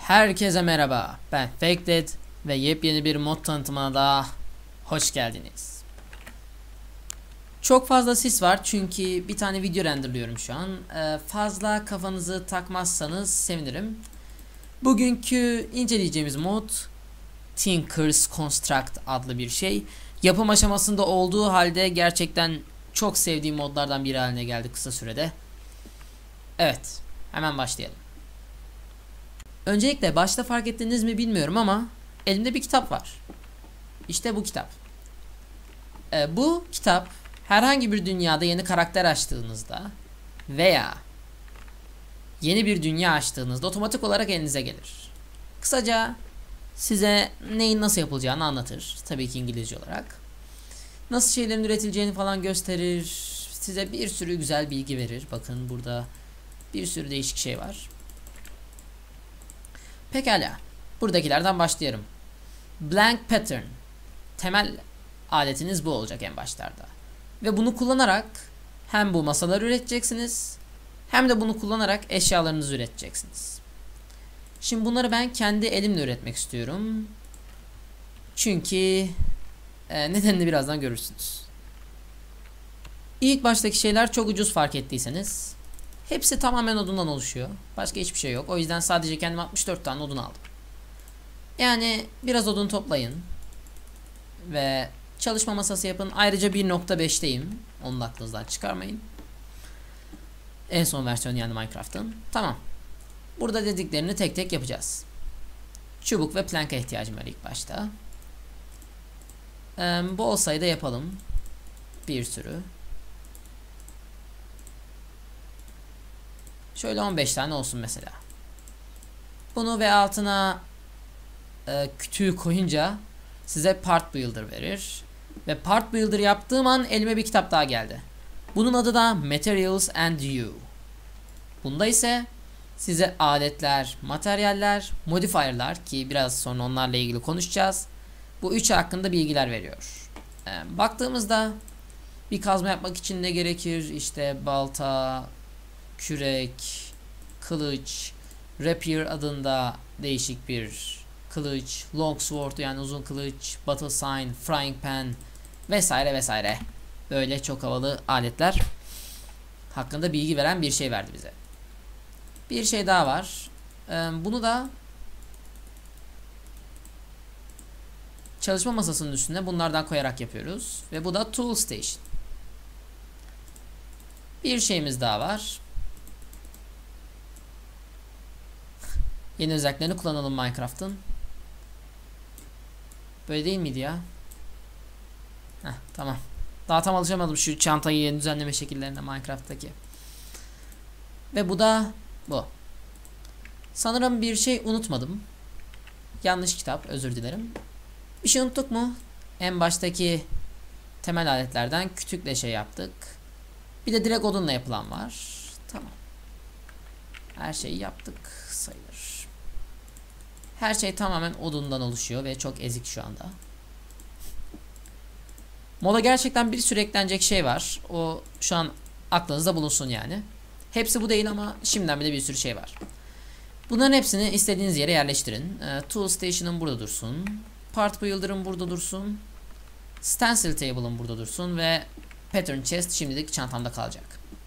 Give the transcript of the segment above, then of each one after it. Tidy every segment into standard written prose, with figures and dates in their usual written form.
Herkese merhaba, ben Fakedead ve yepyeni bir mod tanıtımına da hoş geldiniz. Çok fazla sis var çünkü bir tane video renderlıyorum şu an. Fazla kafanızı takmazsanız sevinirim. Bugünkü inceleyeceğimiz mod Tinker's Construct adlı bir şey. Yapım aşamasında olduğu halde gerçekten çok sevdiğim modlardan biri haline geldi kısa sürede. Evet, hemen başlayalım. Öncelikle başta fark ettiniz mi bilmiyorum ama elimde bir kitap var. İşte bu kitap. Bu kitap herhangi bir dünyada yeni karakter açtığınızda veya yeni bir dünya açtığınızda otomatik olarak elinize gelir. Kısaca size neyin nasıl yapılacağını anlatır. Tabii ki İngilizce olarak. Nasıl şeylerin üretileceğini falan gösterir. Size bir sürü güzel bilgi verir. Bakın burada bir sürü değişik şey var. Pekala. Buradakilerden başlayalım. Blank pattern. Temel aletiniz bu olacak en başlarda. Ve bunu kullanarak hem bu masaları üreteceksiniz hem de bunu kullanarak eşyalarınızı üreteceksiniz. Şimdi bunları ben kendi elimle üretmek istiyorum. Çünkü nedenini birazdan görürsünüz. İlk baştaki şeyler çok ucuz fark ettiyseniz. Hepsi tamamen odundan oluşuyor. Başka hiçbir şey yok. O yüzden sadece kendim 64 tane odun aldım. Yani biraz odun toplayın. Ve çalışma masası yapın. Ayrıca 1.5'teyim. Onu da aklınızdan çıkarmayın. En son versiyon yani Minecraft'ın. Tamam. Burada dediklerini tek tek yapacağız. Çubuk ve planka ihtiyacım var ilk başta. Bol sayıda yapalım. Bir sürü. Şöyle 15 tane olsun mesela. Bunu ve altına kütüğü koyunca size part builder verir. Ve part builder yaptığım an elime bir kitap daha geldi. Bunun adı da Materials and You. Bunda ise size aletler, materyaller, modifier'lar ki biraz sonra onlarla ilgili konuşacağız. Bu üçü hakkında bilgiler veriyor. Baktığımızda bir kazma yapmak için ne gerekir? İşte balta, kürek, kılıç, rapier adında değişik bir kılıç, longsword yani uzun kılıç, battle sign, frying pan vesaire vesaire. Böyle çok havalı aletler hakkında bilgi veren bir şey verdi bize. Bir şey daha var. Bunu da çalışma masasının üstüne bunlardan koyarak yapıyoruz. Ve bu da tool station. Bir şeyimiz daha var. Yeni özelliklerini kullanalım Minecraft'ın. Böyle değil miydi ya? Heh, tamam. Daha tam alışamadım şu çantayı yeni düzenleme şekillerine Minecraft'taki. Ve bu da bu. Sanırım bir şey unutmadım. Yanlış kitap, özür dilerim. Bir şey unuttuk mu? En baştaki temel aletlerden kütükle şey yaptık. Bir de direkt odunla yapılan var. Tamam. Her şeyi yaptık sayılır. Her şey tamamen odundan oluşuyor ve çok ezik şu anda. Moda gerçekten bir sürü eklenecek şey var. O şu an aklınızda bulunsun yani. Hepsi bu değil ama şimdiden bile bir sürü şey var. Bunların hepsini istediğiniz yere yerleştirin. Tool Station'ın burada dursun. Part Builder'ın burada dursun. Stencil Table'ın burada dursun ve Pattern Chest şimdilik çantamda kalacak.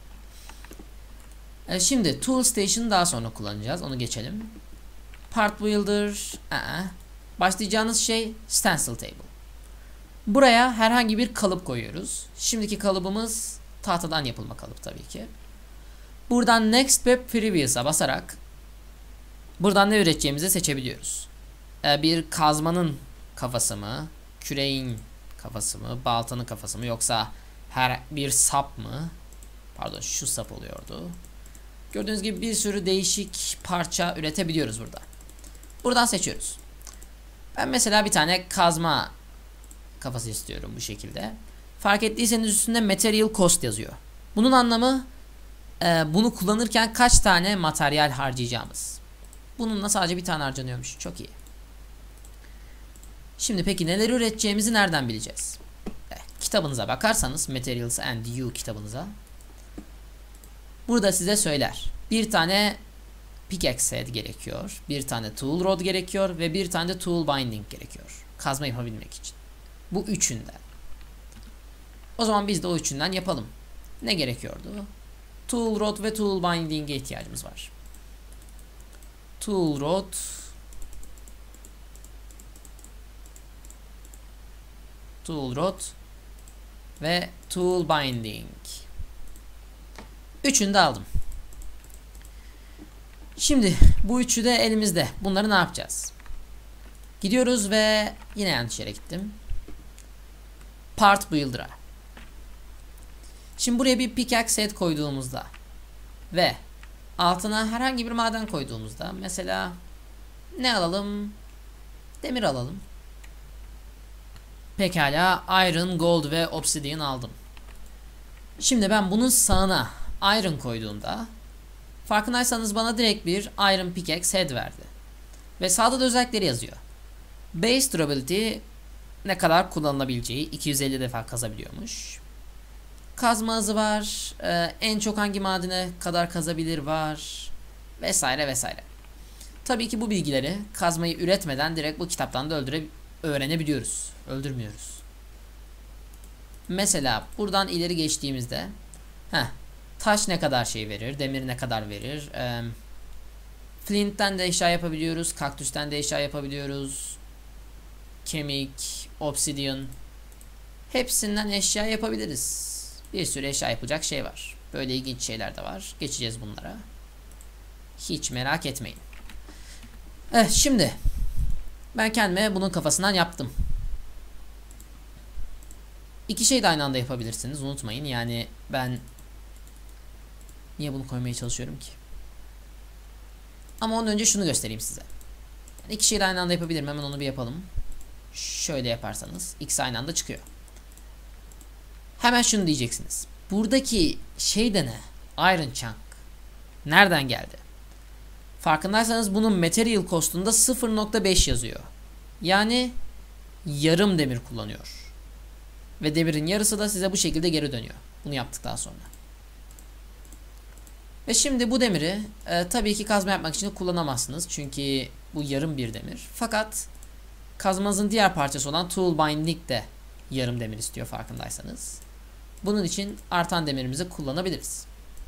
Şimdi Tool Station'ı daha sonra kullanacağız. Onu geçelim. Part Builder. Başlayacağınız şey Stencil Table. Buraya herhangi bir kalıp koyuyoruz. Şimdiki kalıbımız tahtadan yapılma kalıp tabii ki. Buradan Next ve Previous'a basarak buradan ne üreteceğimizi seçebiliyoruz. Bir kazmanın kafası mı, küreğin kafası mı, baltanın kafası mı yoksa her bir sap mı? Pardon şu sap oluyordu. Gördüğünüz gibi bir sürü değişik parça üretebiliyoruz burada. Buradan seçiyoruz. Ben mesela bir tane kazma kafası istiyorum bu şekilde. Fark ettiyseniz üstünde Material Cost yazıyor. Bunun anlamı bunu kullanırken kaç tane materyal harcayacağımız. Bununla sadece bir tane harcanıyormuş. Çok iyi. Şimdi peki neler üreteceğimizi nereden bileceğiz? Kitabınıza bakarsanız Materials and You kitabınıza burada size söyler. Bir tane pickaxe set gerekiyor. Bir tane tool rod gerekiyor ve bir tane de tool binding gerekiyor. Kazma yapabilmek için. Bu üçünden. O zaman biz de o üçünden yapalım. Ne gerekiyordu? Tool rod ve tool binding'e ihtiyacımız var. Tool rod, tool rod ve tool binding. Üçünü de aldım. Şimdi bu üçü de elimizde. Bunları ne yapacağız? Gidiyoruz ve yine yanlış yere gittim. Part Builder'a. Şimdi buraya bir pickaxe set koyduğumuzda ve altına herhangi bir maden koyduğumuzda, mesela ne alalım? Demir alalım. Pekala, iron, gold ve obsidian aldım. Şimdi ben bunun sağına iron koyduğumda, farkındaysanız bana direkt bir iron pickaxe head verdi. Ve sağda da özellikleri yazıyor. Base durability, ne kadar kullanılabileceği, 250 defa kazabiliyormuş. Kazma hızı var, en çok hangi madene kadar kazabilir var, vesaire vesaire. Tabii ki bu bilgileri kazmayı üretmeden direkt bu kitaptan da öğrenebiliyoruz. Öldürmüyoruz. Mesela buradan ileri geçtiğimizde taş ne kadar şey verir, demir ne kadar verir, flint'ten de eşya yapabiliyoruz, kaktüsten de eşya yapabiliyoruz, kemik, obsidian, hepsinden eşya yapabiliriz. Bir sürü eşya yapacak şey var. Böyle ilginç şeyler de var. Geçeceğiz bunlara. Hiç merak etmeyin. Şimdi ben kendime bunun kafasından yaptım. İki şey de aynı anda yapabilirsiniz. Unutmayın. Yani ben niye bunu koymaya çalışıyorum ki? Ama ondan önce şunu göstereyim size. Yani iki şeyi de aynı anda yapabilirim. Hemen onu bir yapalım. Şöyle yaparsanız ikisi aynı anda çıkıyor. Hemen şunu diyeceksiniz. Buradaki şey de ne? Iron Chunk. Nereden geldi? Farkındaysanız bunun material cost'unda 0.5 yazıyor. Yani yarım demir kullanıyor. Ve demirin yarısı da size bu şekilde geri dönüyor. Bunu yaptıktan sonra. Ve şimdi bu demiri tabii ki kazma yapmak için kullanamazsınız. Çünkü bu yarım bir demir. Fakat kazmanızın diğer parçası olan tool binding de yarım demir istiyor, farkındaysanız. Bunun için artan demirimizi kullanabiliriz.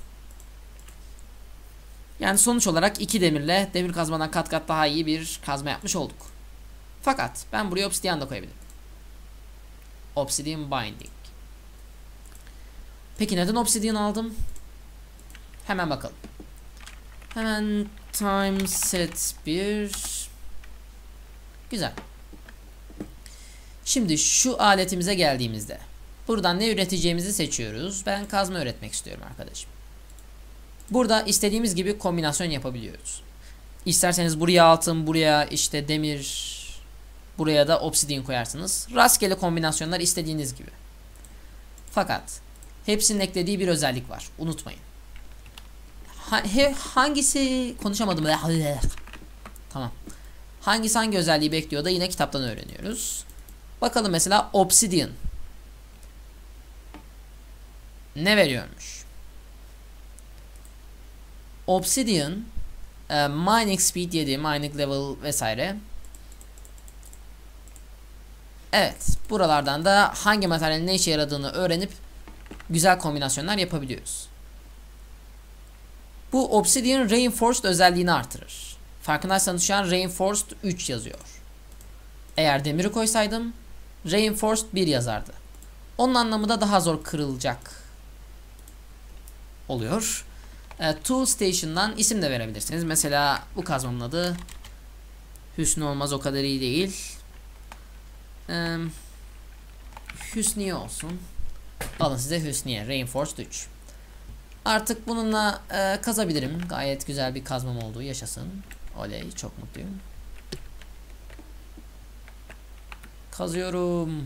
Yani sonuç olarak iki demirle demir kazmadan kat kat daha iyi bir kazma yapmış olduk. Fakat ben buraya obsidian da koyabilirim. Obsidian binding. Peki neden obsidian aldım? Hemen bakalım. Hemen time set 1. Güzel. Şimdi şu aletimize geldiğimizde buradan ne üreteceğimizi seçiyoruz. Ben kazma üretmek istiyorum arkadaşım. Burada istediğimiz gibi kombinasyon yapabiliyoruz. İsterseniz buraya altın, buraya işte demir, buraya da obsidian koyarsınız. Rastgele kombinasyonlar istediğiniz gibi. Fakat hepsinin eklediği bir özellik var. Unutmayın. Hangisi konuşamadım. Tamam. Hangisi hangi özelliği bekliyor da yine kitaptan öğreniyoruz. Bakalım mesela obsidian ne veriyormuş? Obsidian mining speed 7, mining level vesaire. Evet, buralardan da hangi materyalin ne işe yaradığını öğrenip güzel kombinasyonlar yapabiliyoruz. Bu Obsidian Reinforced özelliğini artırır. Farkındaysanız şu an Reinforced 3 yazıyor. Eğer demiri koysaydım Reinforced 1 yazardı. Onun anlamı da daha zor kırılacak oluyor. Tool Station'dan isim de verebilirsiniz. Mesela bu kazmamın adı Hüsnü olmaz, o kadar iyi değil. Hüsniye olsun. Alın size Hüsniye Reinforced 3. Artık bununla kazabilirim. Gayet güzel bir kazmam olduğu yaşasın. Oley, çok mutluyum. Kazıyorum.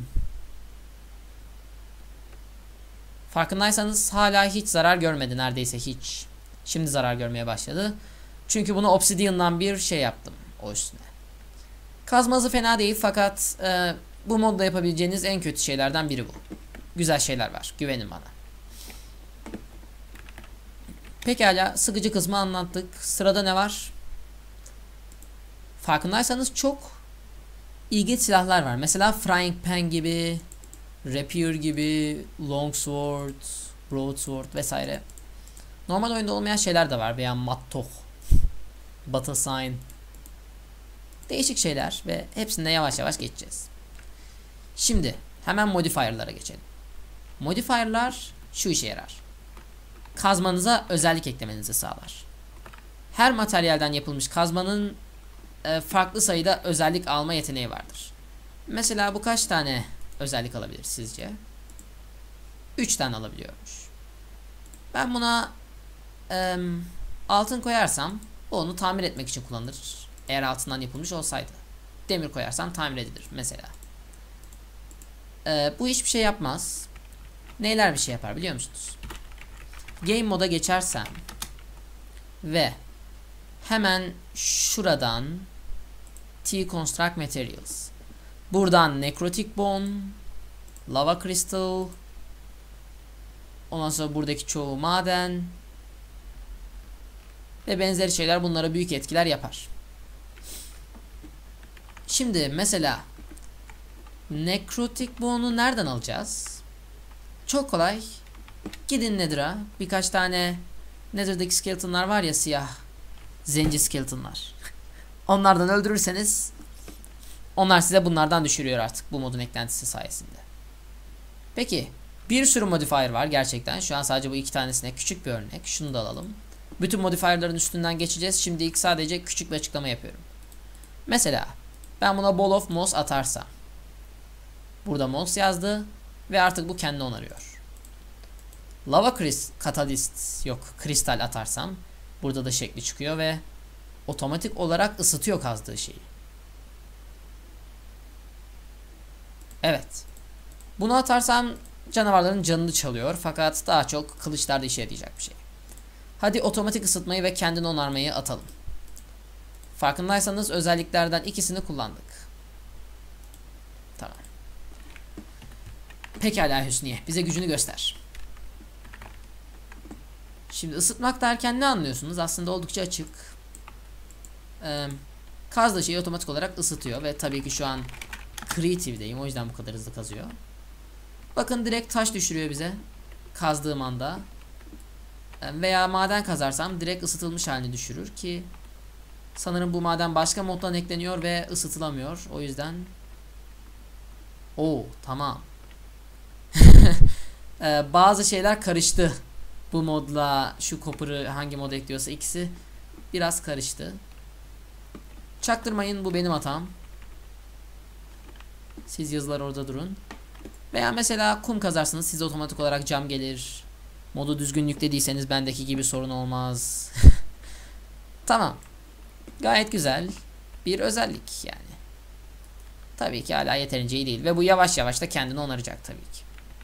Farkındaysanız hala hiç zarar görmedi, neredeyse hiç. Şimdi zarar görmeye başladı. Çünkü bunu Obsidian'dan bir şey yaptım o üstüne. Kazması fena değil fakat bu modda yapabileceğiniz en kötü şeylerden biri bu. Güzel şeyler var, güvenin bana. Pekala, sıkıcı kısmı anlattık. Sırada ne var? Farkındaysanız çok ilginç silahlar var. Mesela frying pan gibi, rapier gibi, longsword, broadsword vesaire. Normal oyunda olmayan şeyler de var veya mattoh, battle sign. Değişik şeyler ve hepsinde yavaş yavaş geçeceğiz. Şimdi hemen modifier'lara geçelim. Modifier'lar şu işe yarar. Kazmanıza özellik eklemenizi sağlar. Her materyalden yapılmış kazmanın farklı sayıda özellik alma yeteneği vardır. Mesela bu kaç tane özellik alabilir sizce? 3 tane alabiliyormuş. Ben buna altın koyarsam bu onu tamir etmek için kullanılır. Eğer altından yapılmış olsaydı. Demir koyarsam tamir edilir mesela. Bu hiçbir şey yapmaz. Neyler bir şey yapar biliyor musunuz? Game moda geçersem ve hemen şuradan T-Construct Materials, buradan Necrotic Bone, Lava Crystal, ondan sonra buradaki çoğu maden ve benzeri şeyler bunlara büyük etkiler yapar. Şimdi mesela Necrotic Bone'u nereden alacağız? Çok kolay. Gidin Nether'a. Birkaç tane Nether'daki skeletonlar var ya, siyah zenci skeletonlar. Onlardan öldürürseniz onlar size bunlardan düşürüyor artık bu modun eklentisi sayesinde. Peki bir sürü modifier var gerçekten. Şu an sadece bu iki tanesine küçük bir örnek. Şunu da alalım. Bütün modifierların üstünden geçeceğiz. Şimdi ilk sadece küçük bir açıklama yapıyorum. Mesela ben buna ball of moss atarsam, burada moss yazdı ve artık bu kendini onarıyor. Lava catalyst yok kristal atarsam burada da şekli çıkıyor ve otomatik olarak ısıtıyor kazdığı şeyi. Evet. Bunu atarsam canavarların canını çalıyor fakat daha çok kılıçlarda işe yarayacak bir şey. Hadi otomatik ısıtmayı ve kendini onarmayı atalım. Farkındaysanız özelliklerden ikisini kullandık. Tamam. Pekala Hüsniye, bize gücünü göster. Şimdi ısıtmak derken ne anlıyorsunuz? Aslında oldukça açık. Kazdığı şeyi otomatik olarak ısıtıyor ve tabii ki şu an Creative'deyim, o yüzden bu kadar hızlı kazıyor. Bakın direkt taş düşürüyor bize kazdığım anda. Veya maden kazarsam direkt ısıtılmış halini düşürür ki sanırım bu maden başka moddan ekleniyor ve ısıtılamıyor. O yüzden tamam. Bazı şeyler karıştı. Bu modla şu copper'ı hangi moda ekliyorsa ikisi biraz karıştı. Çaktırmayın, bu benim hatam. Siz yazılar orada durun. Veya mesela kum kazarsınız, size otomatik olarak cam gelir. Modu düzgün yüklediyseniz bendeki gibi sorun olmaz. Tamam. Gayet güzel bir özellik yani. Tabii ki hala yeterince iyi değil ve bu yavaş yavaş da kendini onaracak tabii ki.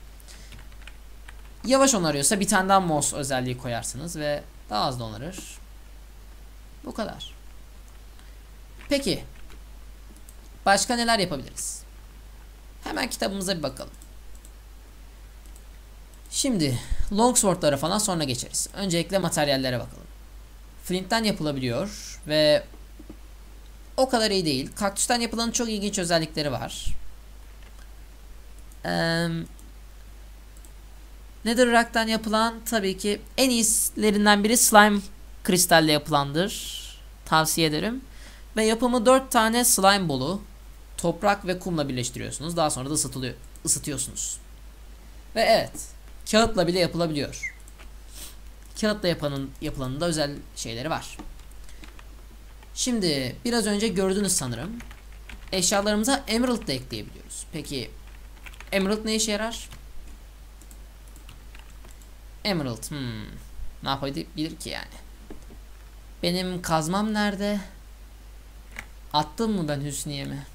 Yavaş onarıyorsa bir tane daha moss özelliği koyarsınız ve daha hızlı onarır. Bu kadar. Peki başka neler yapabiliriz? Hemen kitabımıza bir bakalım. Şimdi longsword'lara falan sonra geçeriz. Öncelikle materyallere bakalım. Flint'ten yapılabiliyor ve o kadar iyi değil. Kaktüsten yapılanın çok ilginç özellikleri var. Netherrack'tan yapılan tabii ki en iyilerinden biri slime kristalle yapılandır. Tavsiye ederim. Ve yapımı 4 tane slime bolu toprak ve kumla birleştiriyorsunuz. Daha sonra da ısıtıyorsunuz. Ve evet, kağıtla bile yapılabiliyor. Kağıtla yapılanın da özel şeyleri var. Şimdi biraz önce gördünüz sanırım. Eşyalarımıza emerald da ekleyebiliyoruz. Peki emerald ne işe yarar? Emerald ne yapabilir ki yani? Benim kazmam nerede? Attım mı ben Hüsniye mi?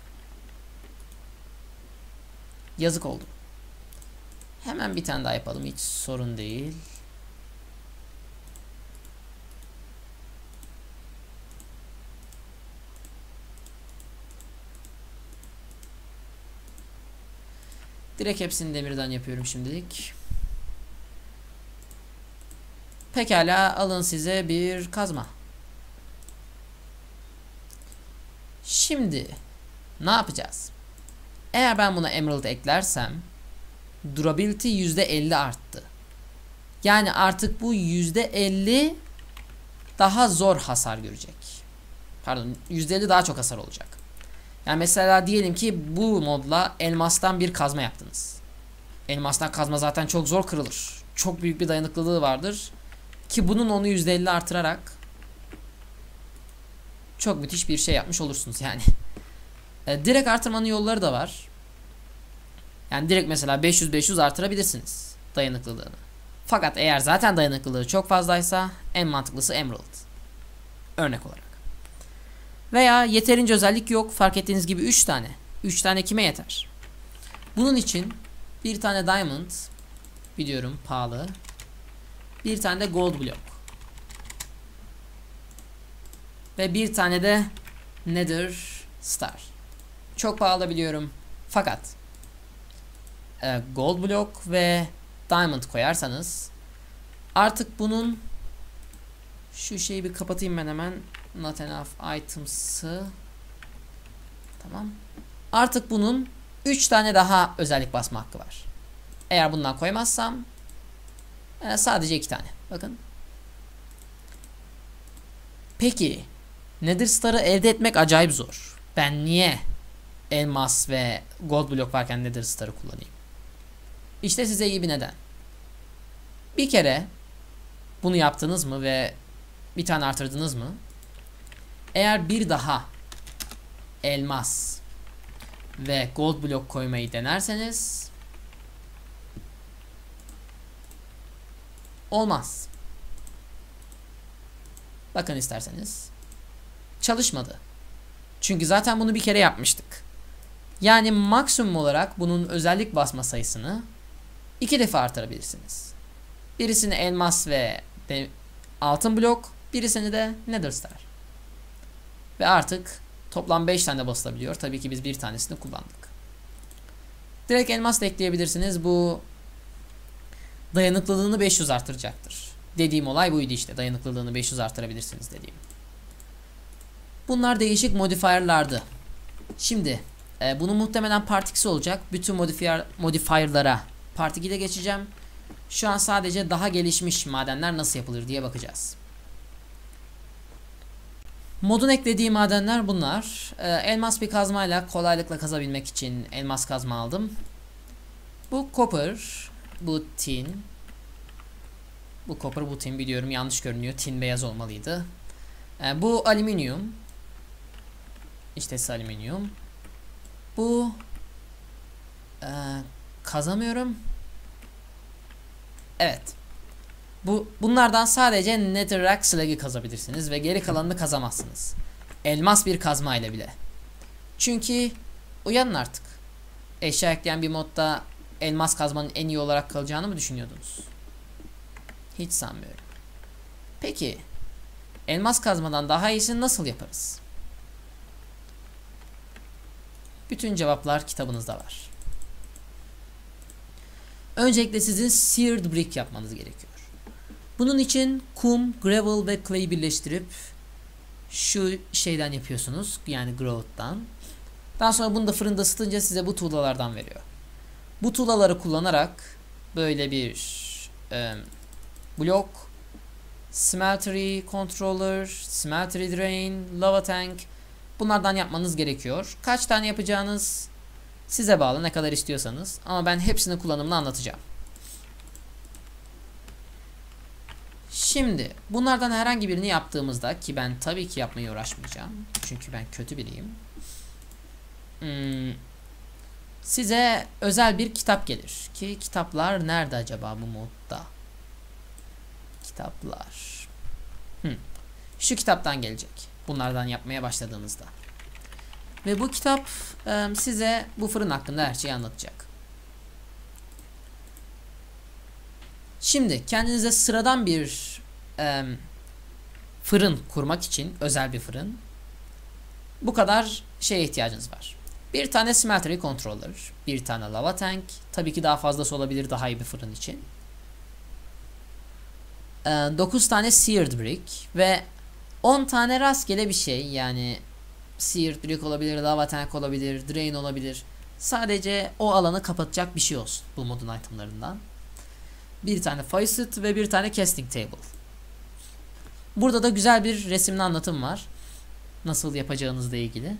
Yazık oldu. Hemen bir tane daha yapalım, hiç sorun değil. Direkt hepsini demirden yapıyorum şimdilik. Pekala, alın size bir kazma. Şimdi ne yapacağız? Eğer ben buna Emerald eklersem durability %50 arttı. Yani artık bu %50 daha zor hasar görecek. Pardon, %50 daha çok hasar olacak. Yani mesela diyelim ki bu modla elmastan bir kazma yaptınız. Elmastan kazma zaten çok zor kırılır. Çok büyük bir dayanıklılığı vardır. Ki bunun onu %50 artırarak çok müthiş bir şey yapmış olursunuz yani. Direkt artırmanın yolları da var. Yani direkt mesela 500-500 artırabilirsiniz dayanıklılığını. Fakat eğer zaten dayanıklılığı çok fazlaysa en mantıklısı Emerald. Örnek olarak. Veya yeterince özellik yok. Fark ettiğiniz gibi 3 tane. 3 tane kime yeter? Bunun için bir tane Diamond, biliyorum pahalı. Bir tane de Gold Block. Ve bir tane de Nether Star. Çok pahalı biliyorum. Fakat Gold Block ve Diamond koyarsanız artık bunun şu şeyi bir kapatayım ben hemen. Not enough items'ı. Tamam. Artık bunun 3 tane daha özellik basma hakkı var. Eğer bundan koymazsam sadece 2 tane. Bakın. Peki Nether Star'ı elde etmek acayip zor. Ben niye elmas ve gold block varken Nether Star'ı kullanayım? İşte size iyi bir neden. Bir kere bunu yaptınız mı ve bir tane artırdınız mı? Eğer bir daha elmas ve gold block koymayı denerseniz olmaz. Bakın isterseniz. Çalışmadı. Çünkü zaten bunu bir kere yapmıştık. Yani maksimum olarak bunun özellik basma sayısını 2 defa artırabilirsiniz. Birisini elmas ve altın blok, birisini de Nether Star. Ve artık toplam 5 tane basılabiliyor. Tabii ki biz bir tanesini kullandık. Direkt elmas da ekleyebilirsiniz. Bu dayanıklılığını 500 artıracaktır. Dediğim olay buydu işte. Dayanıklılığını 500 artırabilirsiniz dediğim. Bunlar değişik modifierlardı. Şimdi bunun muhtemelen part 2'si olacak. Bütün modifierlara part 2'de geçeceğim. Şu an sadece daha gelişmiş madenler nasıl yapılır diye bakacağız. Modun eklediği madenler bunlar. Elmas bir kazmayla kolaylıkla kazabilmek için elmas kazma aldım. Bu copper, bu tin. Bu copper, bu tin, biliyorum yanlış görünüyor. Tin beyaz olmalıydı. Bu alüminyum. İşte alüminyum. Bu kazamıyorum. Evet. Bunlardan sadece Netherrack Slag'i kazabilirsiniz ve geri kalanını kazamazsınız. Elmas bir kazma ile bile. Çünkü uyanın artık. Eşya ekleyen bir modda elmas kazmanın en iyi olarak kalacağını mı düşünüyordunuz? Hiç sanmıyorum. Peki elmas kazmadan daha iyisini nasıl yaparız? Bütün cevaplar kitabınızda var. Öncelikle sizin seared brick yapmanız gerekiyor. Bunun için kum, gravel ve clay birleştirip şu şeyden yapıyorsunuz. Yani growth'tan. Daha sonra bunu da fırında ısıtınca size bu tuğlalardan veriyor. Bu tuğlaları kullanarak böyle bir blok, smeltery controller, smeltery drain, lava tank, bunlardan yapmanız gerekiyor. Kaç tane yapacağınız size bağlı, ne kadar istiyorsanız. Ama ben hepsini kullanımını anlatacağım. Şimdi bunlardan herhangi birini yaptığımızda, ki ben tabii ki yapmaya uğraşmayacağım. Çünkü ben kötü biriyim. Size özel bir kitap gelir. Ki kitaplar nerede acaba bu modda? Kitaplar. Şu kitaptan gelecek. Bunlardan yapmaya başladığınızda. Ve bu kitap size bu fırın hakkında her şeyi anlatacak. Şimdi kendinize sıradan bir fırın kurmak için, özel bir fırın, bu kadar şeye ihtiyacınız var. Bir tane smeltery controller, bir tane lava tank, tabii ki daha fazlası olabilir daha iyi bir fırın için. 9 tane seared brick ve 10 tane rastgele bir şey, yani seared brick olabilir, lava tank olabilir, drain olabilir. Sadece o alanı kapatacak bir şey olsun bu modun itemlarından. Bir tane faucet ve bir tane casting table. Burada da güzel bir resimli anlatım var. Nasıl yapacağınızla ilgili.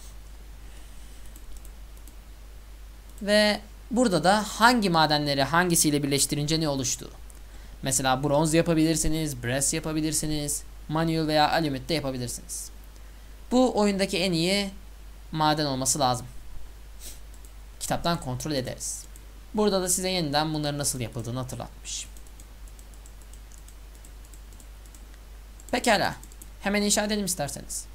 Ve burada da hangi madenleri hangisiyle birleştirince ne oluştuğu. Mesela bronz yapabilirsiniz, brass yapabilirsiniz, manual veya aluminum de yapabilirsiniz. Bu oyundaki en iyi maden olması lazım. Kitaptan kontrol ederiz. Burada da size yeniden bunların nasıl yapıldığını hatırlatmış. Pekala. Hemen inşa edelim isterseniz.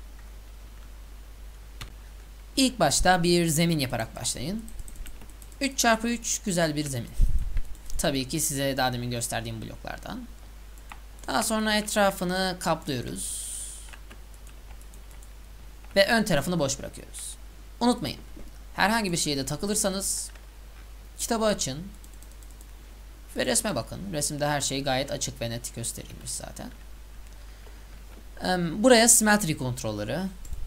İlk başta bir zemin yaparak başlayın. 3x3 güzel bir zemin. Tabii ki size daha demin gösterdiğim bloklardan. Daha sonra etrafını kaplıyoruz. Ve ön tarafını boş bırakıyoruz. Unutmayın. Herhangi bir şeyde takılırsanız kitabı açın ve resme bakın. Resimde her şey gayet açık ve net gösterilmiş zaten. Buraya smeltery kontrolleri.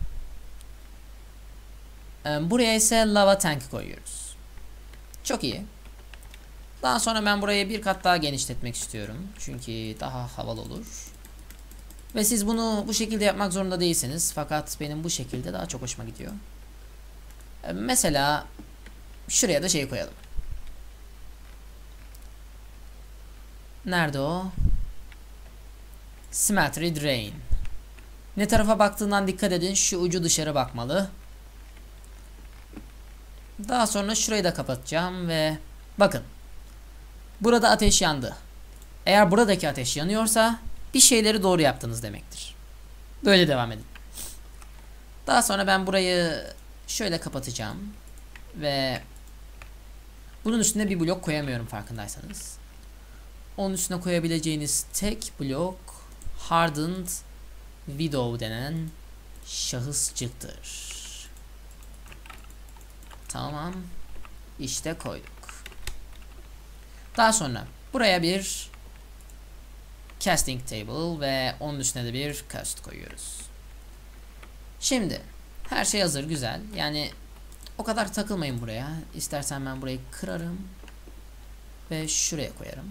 Buraya ise lava tank koyuyoruz. Çok iyi. Daha sonra ben burayı bir kat daha genişletmek istiyorum. Çünkü daha havalı olur. Ve siz bunu bu şekilde yapmak zorunda değilsiniz. Fakat benim bu şekilde daha çok hoşuma gidiyor. Mesela şuraya da şey koyalım. Nerede o? Smeltery drain. Ne tarafa baktığından dikkat edin. Şu ucu dışarı bakmalı. Daha sonra şurayı da kapatacağım ve bakın. Burada ateş yandı. Eğer buradaki ateş yanıyorsa bir şeyleri doğru yaptınız demektir. Böyle devam edin. Daha sonra ben burayı şöyle kapatacağım. Ve bunun üstüne bir blok koyamıyorum farkındaysanız. Onun üstüne koyabileceğiniz tek blok Hardened Widow denen şahıscıktır. Tamam. İşte koyduk. Daha sonra buraya bir casting table ve onun üstüne de bir cast koyuyoruz. Şimdi her şey hazır, güzel. Yani o kadar takılmayın buraya. İstersen ben burayı kırarım ve şuraya koyarım.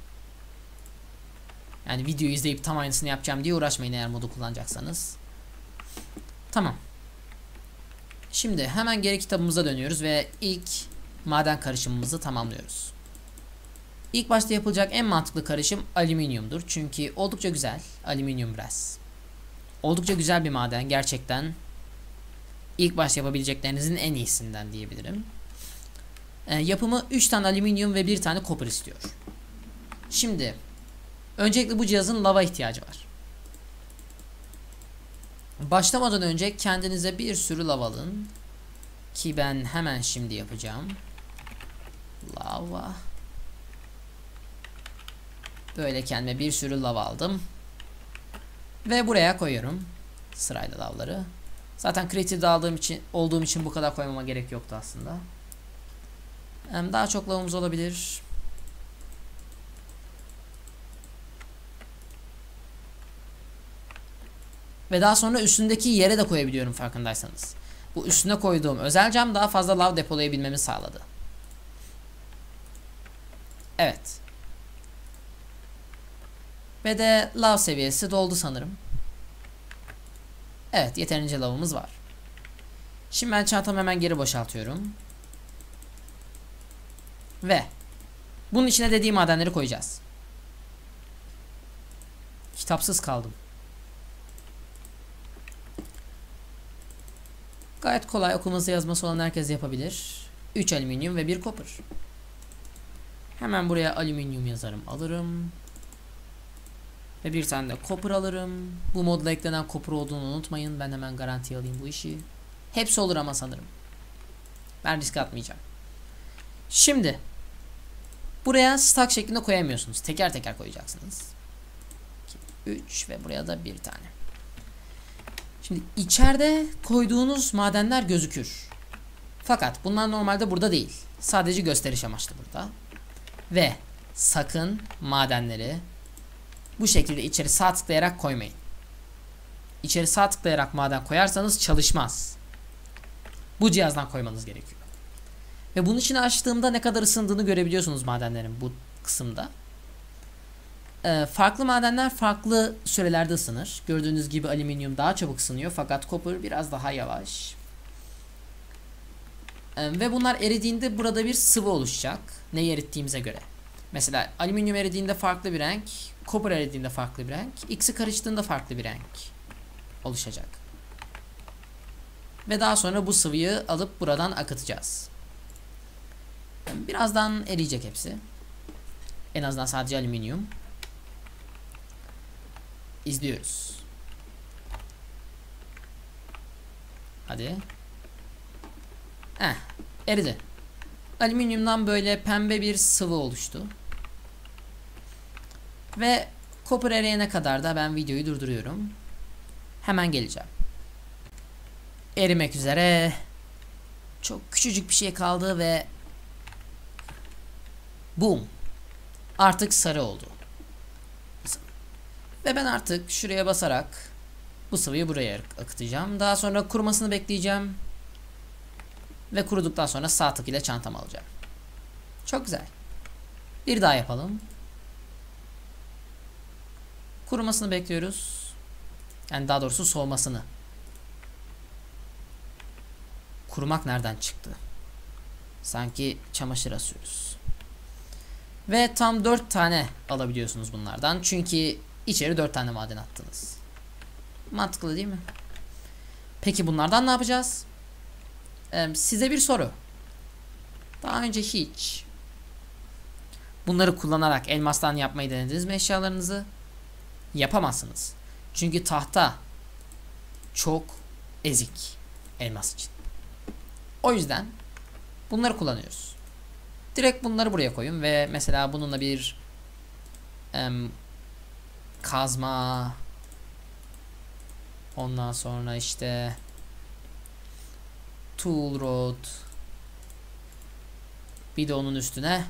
Yani videoyu izleyip tam aynısını yapacağım diye uğraşmayın eğer modu kullanacaksanız. Tamam. Şimdi hemen geri kitabımıza dönüyoruz ve ilk maden karışımımızı tamamlıyoruz. İlk başta yapılacak en mantıklı karışım alüminyumdur. Çünkü oldukça güzel. Alüminyum brass. Oldukça güzel bir maden. Gerçekten ilk başta yapabileceklerinizin en iyisinden diyebilirim. Yapımı 3 tane alüminyum ve 1 tane copper istiyor. Şimdi öncelikle bu cihazın lava ihtiyacı var. Başlamadan önce kendinize bir sürü lava alın. Ki ben hemen şimdi yapacağım. Lava. Böyle kendime bir sürü lava aldım. Ve buraya koyuyorum. Sırayla lavları. Zaten creative'de olduğum için bu kadar koymama gerek yoktu aslında. Daha çok lavamız olabilir. Ve daha sonra üstündeki yere de koyabiliyorum farkındaysanız. Bu üstüne koyduğum özel cam daha fazla lav depolayabilmemi sağladı. Evet. Ve de lav seviyesi doldu sanırım. Evet, yeterince lavımız var. Şimdi ben çantamı hemen geri boşaltıyorum. Ve bunun içine dediğim madenleri koyacağız. Kitapsız kaldım. Gayet kolay, okuması yazması olan herkes yapabilir. 3 alüminyum ve 1 copper. Hemen buraya alüminyum yazarım, alırım. Ve bir tane de copper alırım. Bu modla eklenen copper olduğunu unutmayın. Ben hemen garantiye alayım bu işi. Hepsi olur ama sanırım. Ben risk atmayacağım. Şimdi buraya stack şeklinde koyamıyorsunuz. Teker teker koyacaksınız. 3 ve buraya da bir tane. Şimdi içeride koyduğunuz madenler gözükür. Fakat bunlar normalde burada değil. Sadece gösteriş amaçlı burada. Ve sakın madenleri bu şekilde içeri sağ tıklayarak koymayın. içeri sağ tıklayarak maden koyarsanız çalışmaz. Bu cihazdan koymanız gerekiyor. Ve bunun için açtığımda ne kadar ısındığını görebiliyorsunuz madenlerin bu kısımda. Farklı madenler farklı sürelerde ısınır. Gördüğünüz gibi alüminyum daha çabuk ısınıyor fakat copper biraz daha yavaş. Ve bunlar eridiğinde burada bir sıvı oluşacak. Neyi erittiğimize göre. Mesela alüminyum eridiğinde farklı bir renk, copper eridiğinde farklı bir renk, ikisi karıştığında farklı bir renk oluşacak. Ve daha sonra bu sıvıyı alıp buradan akıtacağız. Birazdan eriyecek hepsi. En azından sadece alüminyum. İzliyoruz. Hadi. Eridi. Alüminyumdan böyle pembe bir sıvı oluştu. Ve copper eriyene kadar da ben videoyu durduruyorum. Hemen geleceğim. Erimek üzere. Çok küçücük bir şey kaldı ve boom. Artık sarı oldu. Ve ben artık şuraya basarak bu sıvıyı buraya akıtacağım. Daha sonra kurumasını bekleyeceğim. Ve kuruduktan sonra sağ tık ile çantamı alacağım. Çok güzel. Bir daha yapalım. Kurumasını bekliyoruz. Yani daha doğrusu soğumasını. Kurumak nereden çıktı? Sanki çamaşır asıyoruz. Ve tam 4 tane alabiliyorsunuz bunlardan. Çünkü içeri 4 tane maden attınız. Mantıklı değil mi? Peki bunlardan ne yapacağız? Size bir soru. Daha önce hiç bunları kullanarak elmastan yapmayı denediniz mi eşyalarınızı? Yapamazsınız. Çünkü tahta çok ezik elmas için. O yüzden bunları kullanıyoruz. Direkt bunları buraya koyun ve mesela bununla bir kazma, ondan sonra işte tool rod, bir de onun üstüne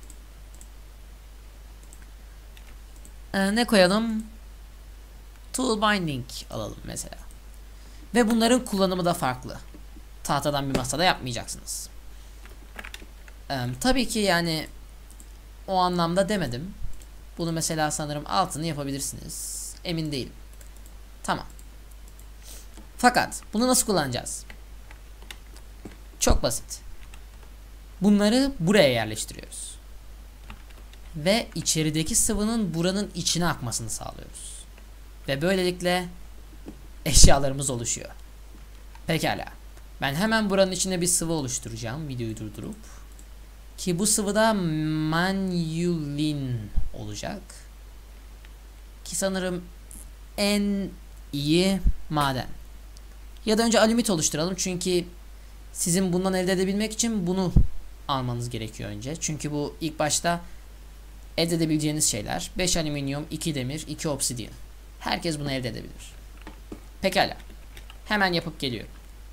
ne koyalım? Tool binding alalım mesela. Ve bunların kullanımı da farklı. Tahtadan bir masada yapmayacaksınız. Tabii ki yani o anlamda demedim. Bunu mesela sanırım altını yapabilirsiniz. Emin değilim. Tamam. Fakat bunu nasıl kullanacağız? Çok basit. Bunları buraya yerleştiriyoruz. Ve içerideki sıvının buranın içine akmasını sağlıyoruz. Ve böylelikle eşyalarımız oluşuyor. Pekala. Ben hemen buranın içine bir sıvı oluşturacağım. Videoyu durdurup. Ki bu sıvıda manyulin olacak. Ki sanırım en iyi maden. Ya da önce alümit oluşturalım. Çünkü sizin bundan elde edebilmek için bunu almanız gerekiyor önce. Çünkü bu ilk başta elde edebileceğiniz şeyler. 5 alüminyum, 2 demir, 2 obsidian. Herkes bunu elde edebilir. Pekala. Hemen yapıp geliyorum.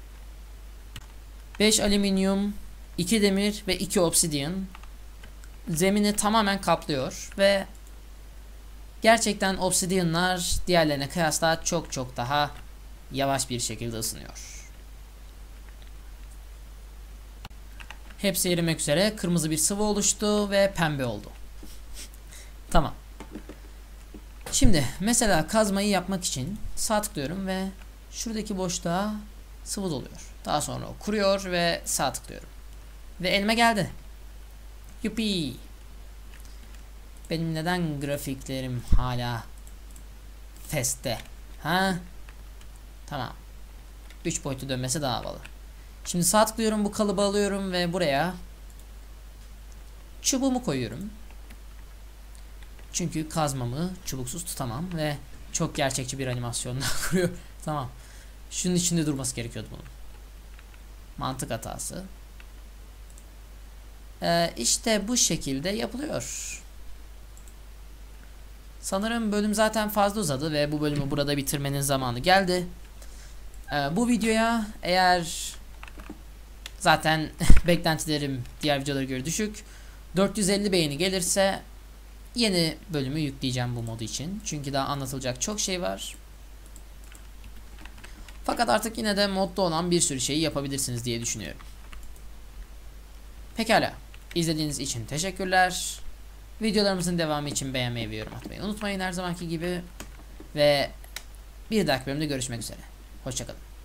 5 alüminyum, 2 demir ve 2 obsidian zemini tamamen kaplıyor ve gerçekten obsidianlar diğerlerine kıyasla çok çok daha yavaş bir şekilde ısınıyor. Hepsi erimek üzere. Kırmızı bir sıvı oluştu ve pembe oldu. Tamam. Şimdi mesela kazmayı yapmak için sağ tıklıyorum ve şuradaki boşluğa sıvı doluyor. Daha sonra o kuruyor ve sağ tıklıyorum. Ve elime geldi. Yuppie. Benim neden grafiklerim hala feste? Ha? Tamam. 3 boyutlu dönmesi daha havalı. Şimdi sağ tıklıyorum, bu kalıbı alıyorum ve buraya çubuğumu koyuyorum. Çünkü kazmamı çubuksuz tutamam ve çok gerçekçi bir animasyonla kuruyor. Tamam. Şunun içinde durması gerekiyordu bunun. Mantık hatası. İşte bu şekilde yapılıyor. Sanırım bölüm zaten fazla uzadı ve bu bölümü burada bitirmenin zamanı geldi. Bu videoya eğer zaten beklentilerim diğer videolara göre düşük, 450 beğeni gelirse yeni bölümü yükleyeceğim bu modu için. Çünkü daha anlatılacak çok şey var. Fakat artık yine de modda olan bir sürü şeyi yapabilirsiniz diye düşünüyorum. Pekala. İzlediğiniz için teşekkürler. Videolarımızın devamı için beğenmeyi ve yorum atmayı unutmayın her zamanki gibi. Ve bir dahaki bölümde görüşmek üzere. Hoşçakalın.